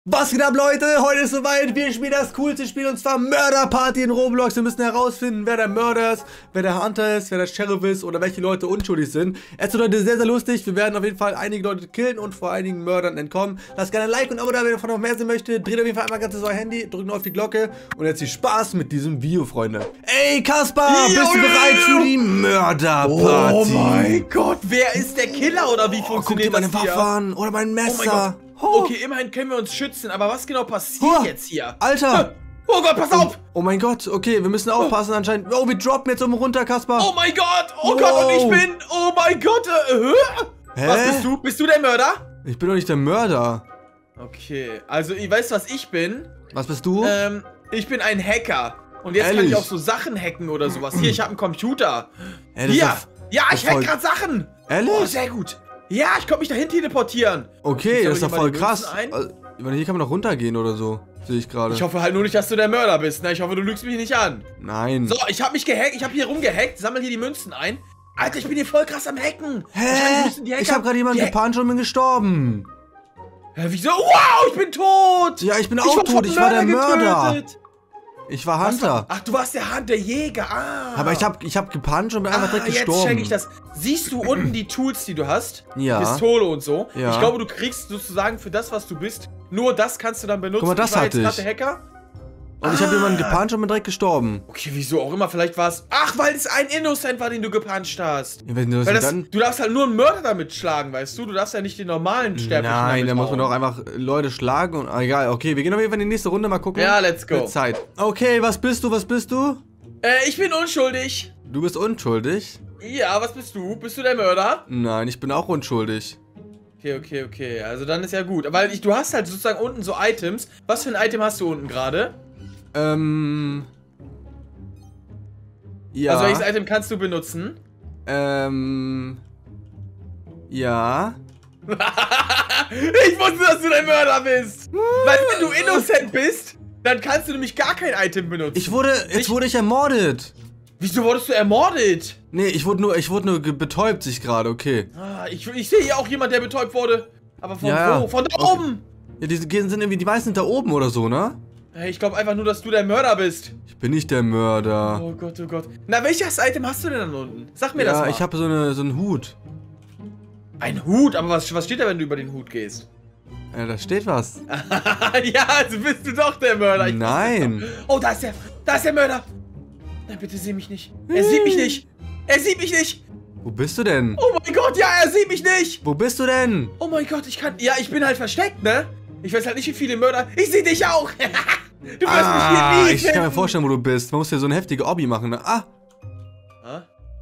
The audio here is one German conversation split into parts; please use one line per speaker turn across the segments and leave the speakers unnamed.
Was geht ab, Leute? Heute ist soweit. Wir spielen das coolste Spiel, und zwar Mörderparty in Roblox. Wir müssen herausfinden, wer der Mörder ist, wer der Hunter ist, wer der Sheriff ist oder welche Leute unschuldig sind. Es wird heute sehr, sehr lustig. Wir werden auf jeden Fall einige Leute killen und vor einigen Mördern entkommen. Lasst gerne ein Like und ein Abo da, wenn ihr davon noch mehr sehen möchtet. Dreht auf jeden Fall einmal ganz euer Handy, drückt nur auf die Glocke und jetzt viel Spaß mit diesem Video, Freunde. Ey, Kaspar, bist du bereit für die Mörderparty?
Oh mein Gott, wer ist der Killer oder wie funktioniert das hier?
Guck dir meine Waffe an oder mein Messer.
Oh mein Gott. Okay, immerhin können wir uns schützen, aber was genau passiert jetzt hier?
Alter!
Oh Gott, pass auf!
Oh mein Gott, okay, wir müssen aufpassen anscheinend. Oh, wir droppen jetzt oben runter, Kaspar.
Oh mein Gott! Oh Gott, und ich bin... Oh mein Gott!
Hä?
Was bist du? Bist du der Mörder?
Ich bin doch nicht der Mörder.
Okay, also, weißt du, was ich bin?
Was bist du?
Ich bin ein Hacker. Und jetzt kann ich auch so Sachen hacken oder sowas. Hier, ich habe einen Computer. Hier! Ja, ich hack gerade Sachen!
Ehrlich?
Oh, sehr gut. Ja, ich konnte mich dahin teleportieren.
Okay, das ist doch voll krass. Hier kann man doch runtergehen oder so. Sehe ich gerade.
Ich hoffe halt nur nicht, dass du der Mörder bist. Ne? Ich hoffe, du lügst mich nicht an.
Nein.
So, ich habe mich gehackt. Ich habe hier rumgehackt. Sammel hier die Münzen ein. Alter, ich bin hier voll krass am Hacken.
Hä? Ich habe gerade jemanden gepuncht und bin gestorben.
Hä, wieso? Wow, ich bin tot.
Ja, ich bin auch tot. Ich war der Mörder.
Getötet.
Ich war Hunter.
Ach, du warst der Jäger. Ah.
Aber ich hab gepuncht und bin einfach direkt gestorben.
Jetzt check ich das. Siehst du unten die Tools, die du hast?
Ja.
Pistole und so.
Ja.
Ich glaube, du kriegst sozusagen für das, was du bist, nur das kannst du dann benutzen.
Guck mal, das hatte ich.
Der Hacker.
Und ich habe jemanden gepuncht und bin direkt gestorben.
Okay, wieso auch immer, vielleicht war es... Ach, weil es ein Innocent war, den du gepuncht hast.
Ja,
du darfst halt nur einen Mörder damit schlagen, weißt du? Du darfst ja nicht den normalen Sterblichen.
Nein, da muss man doch einfach Leute schlagen und... egal, okay, wir gehen auf jeden Fall in die nächste Runde, mal gucken.
Ja, let's go.
Zeit. Okay, was bist du,
Ich bin unschuldig.
Du bist unschuldig?
Ja, was bist du? Bist du der Mörder?
Nein, ich bin auch unschuldig.
Okay. Also dann ist ja gut. Weil du hast halt sozusagen unten so Items. Was für ein Item hast du unten gerade?
Ja.
Also welches Item kannst du benutzen?
Ja.
Ich wusste, dass du der Mörder bist. Weil wenn du innocent bist, dann kannst du nämlich gar kein Item benutzen.
Jetzt wurde ich ermordet.
Wieso wurdest du ermordet?
Nee, ich wurde nur betäubt sich gerade, okay.
Ah, ich sehe hier auch jemand, der betäubt wurde. Aber von wo? Von da oben.
Ja, die sind irgendwie, die meisten sind da oben oder so, ne?
Ich glaube einfach nur, dass du der Mörder bist.
Ich bin nicht der Mörder.
Oh Gott, oh Gott. Na, welches Item hast du denn dann unten? Sag mir das mal.
Ja, ich habe so einen Hut.
Ein Hut? Aber was steht da, wenn du über den Hut gehst?
Ja, da steht was.
Ja, also bist du doch der Mörder.
Nein.
Oh, da ist der Mörder. Nein, bitte sieh mich nicht. Er sieht mich nicht. Er sieht mich nicht.
Wo bist du denn?
Oh mein Gott, ja, er sieht mich nicht.
Wo bist du denn?
Oh mein Gott, ich bin halt versteckt, ne? Ich weiß halt nicht, wie viele Mörder... Ich sehe dich auch! Du wirst mich hier nie
ich kann mir vorstellen, wo du bist. Man muss ja so eine heftige Obby machen, ne?
Oh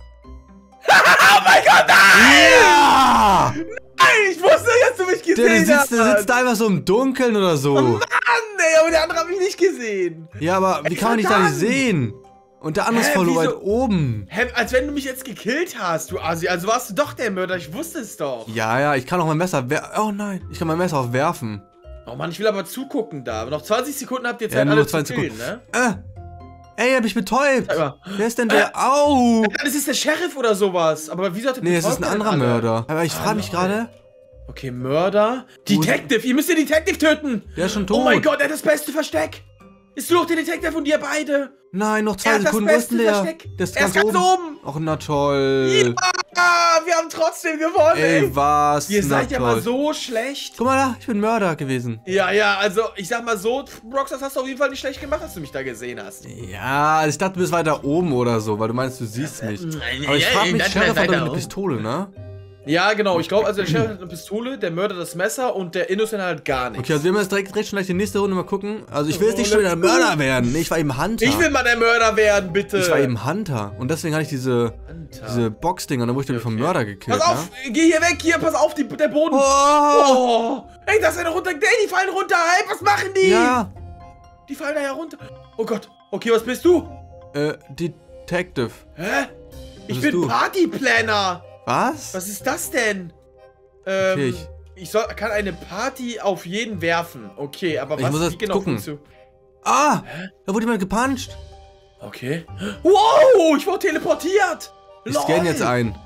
mein Gott, nein!
Ja!
Nein, ich wusste, dass du mich gesehen hast!
Der sitzt da einfach so im Dunkeln oder so.
Oh Mann, ey, aber der andere hat mich nicht gesehen.
Ja, aber wie kann man dich da nicht sehen? Und der andere ist voll weit oben.
Hä, als wenn du mich jetzt gekillt hast, du Asi. Also warst du doch der Mörder, ich wusste es doch.
Ja, ich kann auch mein Messer werfen. Oh nein, ich kann mein Messer auch werfen.
Oh Mann, ich will aber zugucken da. Noch 20 Sekunden habt ihr Zeit, alle zu killen, ne?
Ey, hab ich betäubt. Wer ist denn der? Au!
Das ist der Sheriff oder sowas. Aber wieso hat der
es ist ein anderer Mörder. Aber ich frage mich gerade.
Okay, Mörder. Detective, ihr müsst den Detective töten.
Der ist schon tot.
Oh mein Gott, er hat das beste Versteck. Ist du doch der Detective und ihr beide?
Nein, noch 2 Sekunden. Wo ist denn der? Der ist ganz oben. Ach, na toll.
Ja, wir haben trotzdem gewonnen.
Ey, was?
Ihr seid ja mal so schlecht.
Guck mal da, ich bin Mörder gewesen.
Ja, also, ich sag mal so, Brox, das hast du auf jeden Fall nicht schlecht gemacht, dass du mich da gesehen hast.
Ja, also ich dachte, du bist weiter oben oder so, weil du meinst, du siehst mich. Aber ich frag mich, Sheriff hat doch eine Pistole, ne?
Ja, genau. Ich glaube, also der Sheriff hat eine Pistole, der Mörder das Messer und der Innocent hat gar nichts.
Okay, also wir müssen jetzt direkt schon gleich die nächste Runde mal gucken. Also ich will jetzt nicht schon wieder Mörder werden. Nee, ich war eben Hunter.
Ich will mal der Mörder werden, bitte.
Ich war eben Hunter. Und deswegen hatte ich diese Boxdinger, da wurde ich vom Mörder gekillt.
Pass auf, geh hier weg, hier, pass auf, der Boden. Oh. Ey, da ist einer runter. Ey, die fallen runter. Ey, was machen die?
Ja.
Die fallen da ja runter. Oh Gott. Okay, was bist du?
Detective.
Hä? Ich bin Partyplanner.
Was?
Was ist das denn?
Okay,
ich kann eine Party auf jeden werfen. Okay, aber was
muss
wie genau
gucken.
Du?
Da wurde jemand gepuncht.
Okay. Wow, ich wurde teleportiert.
Ich scanne jetzt ein.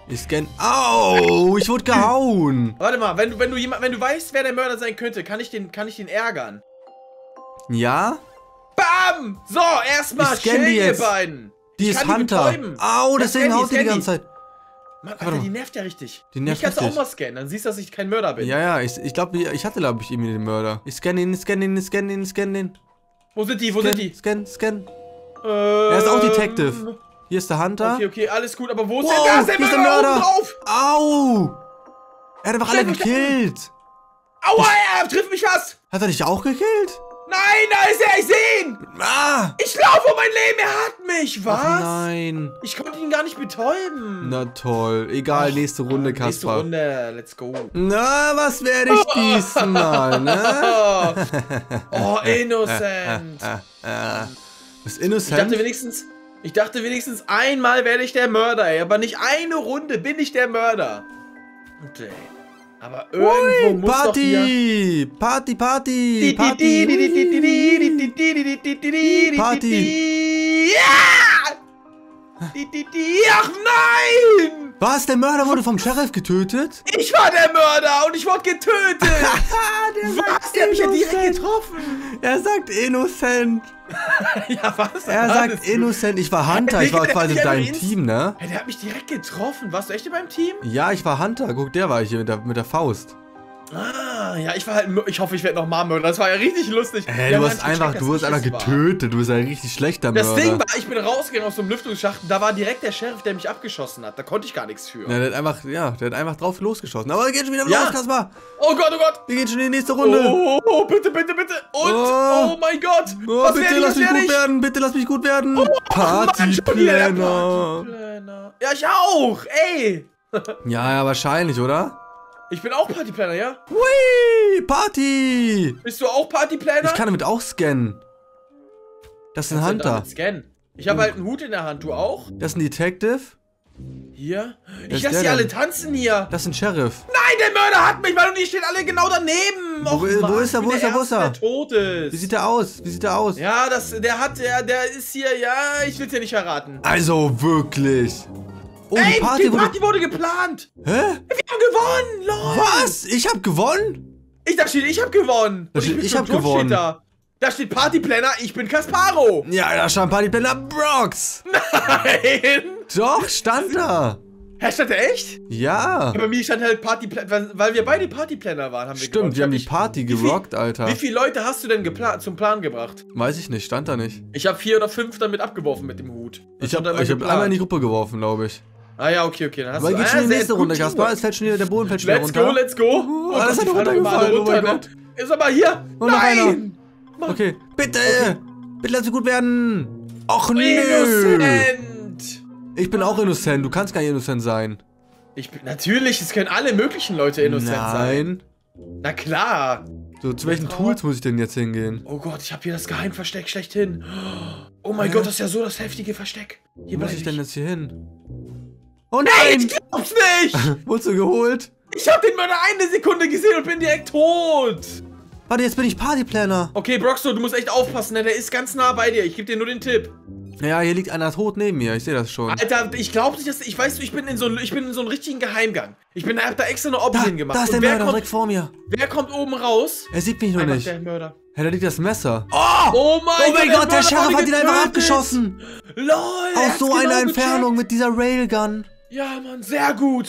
Ich scanne. Au, ich wurde gehauen.
Warte mal, wenn du weißt, wer der Mörder sein könnte, kann ich den ärgern.
Ja?
Bam! So, erstmal
scann die
ihr
jetzt.
beiden.
Die ist Hunter. Au, deswegen haut die die ganze Zeit.
Mann, Alter, die nervt ja richtig.
Die nervt
ich kannst du auch
richtig.
mal scannen, dann siehst du, dass ich kein Mörder bin.
Ja, ich glaube, ich hatte, glaube ich, irgendwie den Mörder. Ich scanne ihn, scanne den.
Wo sind die?
Scan. Er ist auch Detective. Hier ist der Hunter.
Okay, alles gut, aber wo ist
Wow,
denn da? Ist der
hier ist
Mörder oben drauf?
Au! Er hat einfach alle gekillt.
Aua, er trifft mich fast.
Hat er dich auch gekillt?
Nein, da ist er, ich sehe ihn.
Ah!
Ich laufe um mein Leben, er hat mich. Was?
Ach nein.
Ich konnte ihn gar nicht betäuben.
Na toll. Egal, nächste Runde, Kaspar.
Nächste Runde, let's go.
Na, was werde ich diesmal, ne?
Oh, innocent.
Ist innocent?
Ich dachte wenigstens einmal werde ich der Mörder, ey. Aber nicht eine Runde bin ich der Mörder. Okay. Aber irgendwo muss doch hier...
Party!
Ja! Ach nein!
Was? Der Mörder wurde vom Sheriff getötet?
Ich war der Mörder und ich wurde getötet!
Was?
Der hat mich ja direkt getroffen!
Er sagt innocent!
Ja, was?
Er sagt innocent. Ich war Hunter, ich war quasi in deinem Team, ne?
Hey, der hat mich direkt getroffen. Warst du echt in meinem Team?
Ja, ich war Hunter. Guck, der war ich hier mit der Faust.
Ah, ja, ich war halt... Ich hoffe, ich werde nochmal Mörder. Das war ja richtig lustig.
Hey, du hast einfach getötet. Du bist ein richtig schlechter Mörder.
Das Ding war, ich bin rausgegangen aus so einem Lüftungsschacht und da war direkt der Sheriff, der mich abgeschossen hat. Da konnte ich gar nichts für.
Ja, der hat einfach drauf losgeschossen. Aber wir gehen schon wieder los, Kaspar.
Oh Gott, oh Gott.
Wir gehen schon in die nächste Runde.
Oh, bitte. Und, oh mein Gott.
Oh, bitte lass mich gut werden. Bitte lass mich gut werden. Partyplanner.
Ja, ich auch. Ey.
Ja, wahrscheinlich, oder?
Ich bin auch Partyplanner, ja?
Hui, Party!
Bist du auch Partyplanner?
Ich kann damit auch scannen. Das ist ein Hunter.
Ich habe halt einen Hut in der Hand, du auch?
Das ist ein Detective.
Hier? Ich lasse die alle tanzen hier.
Das ist ein Sheriff.
Nein, der Mörder hat mich, weil die stehen alle genau daneben.
Wo ist er?
Der tot ist.
Wie sieht der aus?
Ja, der ist hier, ja, ich will es dir nicht verraten.
Also wirklich. Oh,
ey,
die Party
wurde geplant.
Hä?
Wir haben gewonnen, lol.
Was? Ich hab gewonnen?
Da steht, ich hab gewonnen.
Ich hab gewonnen.
Da steht Partyplanner, ich bin Kasparo.
Ja, da stand Partyplanner Brox.
Nein.
Doch, stand da.
Hä, stand der echt?
Ja.
Bei mir stand halt Partyplanner, weil wir beide Partyplanner waren, haben wir
Stimmt, wir haben die Party gerockt, Alter.
Wie viele Leute hast du denn zum Plan gebracht?
Weiß ich nicht, stand da nicht.
Ich habe 4 oder 5 damit abgeworfen mit dem Hut.
Ich hab einmal in die Gruppe geworfen, glaube ich.
Ah ja, okay, dann hast
du... Geht schon in die nächste Runde, Kaspar. Es fällt schon wieder, der Boden fällt schon wieder runter.
Let's go.
Alles hat runtergefallen, oh mein Gott.
Ist aber hier.
Und noch einer. Okay, bitte. Bitte lass mich gut werden. Och, nö.
Innocent.
Ich bin auch innocent. Du kannst gar nicht innocent sein.
Natürlich, es können alle möglichen Leute innocent sein.
Nein.
Na klar.
So, zu welchen Tools muss ich denn jetzt hingehen?
Oh Gott, ich habe hier das Geheimversteck schlechthin. Oh mein Gott, das ist ja so das heftige Versteck.
Hier muss ich denn jetzt hier hin? Oh nein!
Hey, ich glaub's nicht!
Wurdest du geholt?
Ich hab den Mörder eine Sekunde gesehen und bin direkt tot.
Warte, jetzt bin ich Partyplanner.
Okay, Broxo, du musst echt aufpassen, denn der ist ganz nah bei dir. Ich gebe dir nur den Tipp.
Ja, hier liegt einer tot neben mir. Ich sehe das schon.
Alter, ich glaube nicht, dass... Ich weiß, ich bin in so einem richtigen Geheimgang. Hab da extra eine Obby hingemacht.
Da ist der Mörder direkt vor mir.
Wer kommt oben raus?
Er sieht mich noch nicht.
Der Mörder.
Ja, da liegt das Messer.
Oh mein Gott,
der Sheriff hat ihn einfach abgeschossen.
LOL.
Aus so einer Entfernung mit dieser Railgun.
Ja, Mann, sehr gut.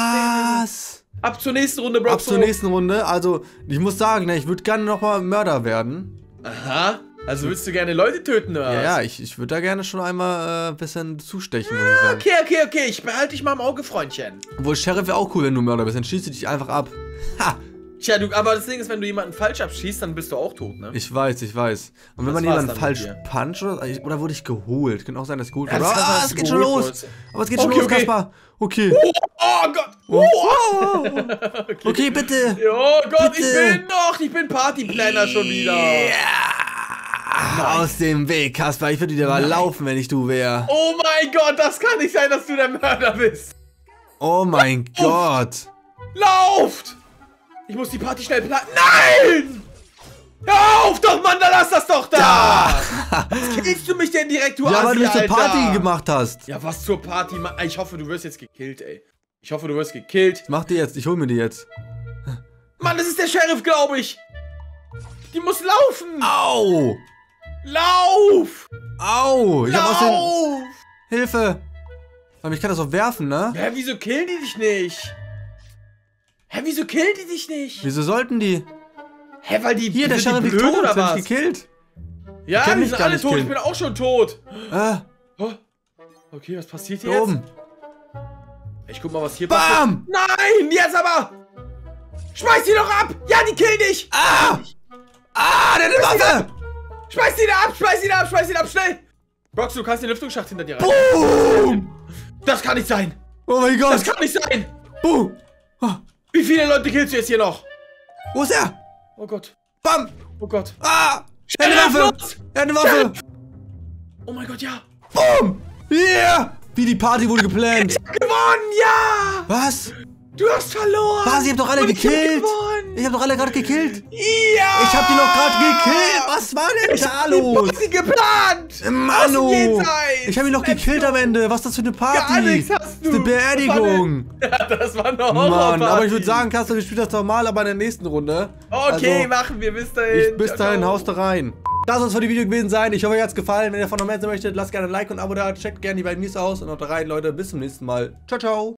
Was?
Ab zur nächsten Runde, Bro.
Ab zur nächsten Runde. Also, ich muss sagen, ne, ich würde gerne nochmal Mörder werden.
Aha. Also willst du gerne Leute töten, oder?
Ja, ich würde da gerne schon einmal ein bisschen zustechen, muss ich sagen.
Okay. Ich behalte dich mal im Auge, Freundchen.
Obwohl, Sheriff wäre auch cool, wenn du Mörder bist. Dann schießt du dich einfach ab. Ha!
Tja, aber das Ding ist, wenn du jemanden falsch abschießt, dann bist du auch tot, ne?
Ich weiß. Und wenn man jemanden falsch puncht oder wurde ich geholt? Kann auch sein, dass ich geholt wurde. Ah, es geht schon los. Aber es geht schon los, Kaspar. Okay.
Oh Gott.
Okay, bitte.
Oh Gott, ich bin Partyplanner schon wieder.
Aus dem Weg, Kaspar. Ich würde wieder mal laufen, wenn ich du wäre.
Oh mein Gott, das kann nicht sein, dass du der Mörder bist.
Oh mein Gott.
Lauft! Ich muss die Party schnell planen. Nein! Hör auf doch, Mann, dann lass das doch da! Was killst du mich denn direkt, du Assi,
Ja, weil du zur
Alter?
Party gemacht hast.
Ja, was zur Party? Ich hoffe, du wirst jetzt gekillt, ey. Ich hoffe, du wirst gekillt.
Mach die jetzt, ich hol mir die jetzt.
Mann, das ist der Sheriff, glaube ich. Die muss laufen.
Au!
Lauf!
Au! Ich hab aus den...
Lauf!
Hilfe! Aber ich kann das auch werfen, ne?
Hä, wieso killen die dich nicht? Hä, wieso killen die dich nicht?
Wieso sollten die?
Hä, weil die...
Hier, der
sind die
Sheriff ist
blöd
tot,
oder
der hat
was?
mich gekillt.
Ja,
kann
die
mich
sind
gar
alle
nicht
tot.
killen.
Ich bin auch schon tot.
Oh,
Okay, was passiert hier
da
jetzt?
oben.
Ich guck mal, was hier
Bam!
passiert. Nein, jetzt aber! Schmeiß die doch ab! Ja, die killen dich!
Ah! Ah, der hat eine Waffe!
Schmeiß die da ab! Schmeiß die da ab! Schmeiß die da ab! Schnell! Brox, du kannst den Lüftungsschacht hinter dir rein.
Boom!
Das kann nicht sein!
Oh mein Gott!
Das kann nicht sein!
Boom! Ah,
Wie viele Leute killst du jetzt hier noch?
wo ist er?
Oh Gott.
Bam!
Oh Gott.
Ah! Er hat eine Waffe! Er hat eine Waffe!
Oh mein Gott, ja.
Boom! Yeah! Wie die Party wurde geplant.
Gewonnen, ja!
Was?
Du hast verloren!
Was? Ich hab doch alle
Und ich hab
gekillt!
gewonnen.
Ich hab doch alle gerade gekillt!
Ja!
Ich hab die noch gerade gekillt! Was war denn da los?
Ich hab die geplant!
Manu!
Aus dem Jenseits.
Ich hab ihn noch
Let's
gekillt
go.
am Ende! Was ist das für eine Party?
Gar nichts hast
Das ist
du.
eine Beerdigung!
Das war eine
Mann,
Horrorparty.
aber ich würde sagen, Kasper, wir spielen das doch mal, aber in der nächsten Runde.
Okay,
Also,
machen wir. Bis dahin.
bis dahin,
Ciao,
haust da rein. Das soll es für die Video gewesen sein. Ich hoffe, euch hat's gefallen. Wenn ihr davon noch mehr sehen möchtet, lasst gerne ein Like und ein Abo da. Checkt gerne die beiden News aus und haut da rein, Leute. Bis zum nächsten Mal. Ciao, ciao.